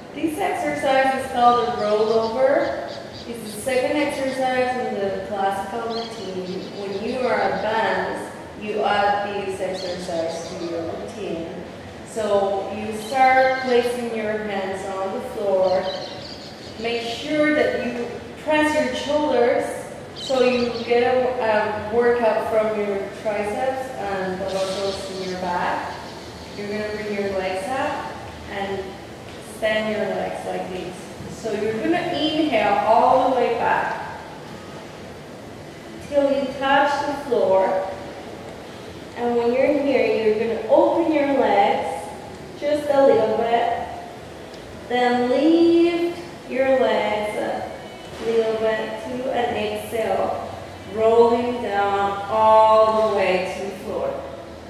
This exercise is called a rollover. It's the second exercise in the classical routine. When you are advanced, you add this exercise to your routine. So you start placing your hands on the floor. Make sure that you press your shoulders so you get a workout from your triceps and the muscles in your back. You're going to bring your legs up and stand your legs like this. So you're going to inhale all the way back till you touch the floor. And when you're here, you're going to open your legs just a little bit. Then lift your legs a little bit to an exhale, rolling down all the way to the floor.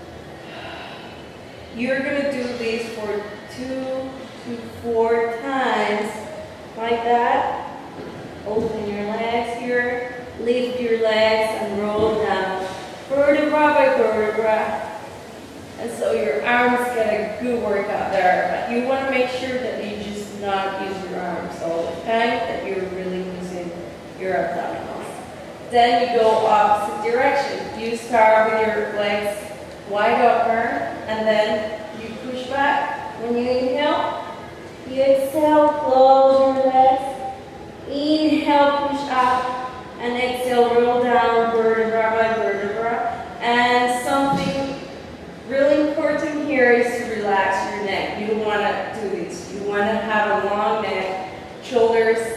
You're going to do this for 2 to 4 times like that. Open your legs here, lift your legs and roll down vertebra by vertebra. And so your arms get a good workout there, but you want to make sure that you just not use your arms all the time, that you're really using your abdominals. Then you go opposite direction. You start with your legs wide open, and then you push back. When you inhale, you exhale, close your legs. Inhale, push up, and exhale, roll down vertebra by vertebra. And something really important here is to relax your neck. You don't want to do this. You want to have a long neck, shoulders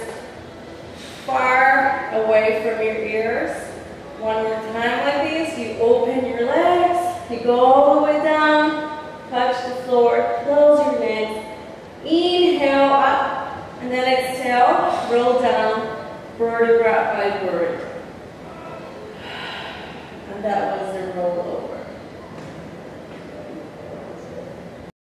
far away from your ears. One more time like this. You open your legs. You go all the way down, touch the floor, close your legs. Inhale up, and then exhale, roll down vertebra by vertebra.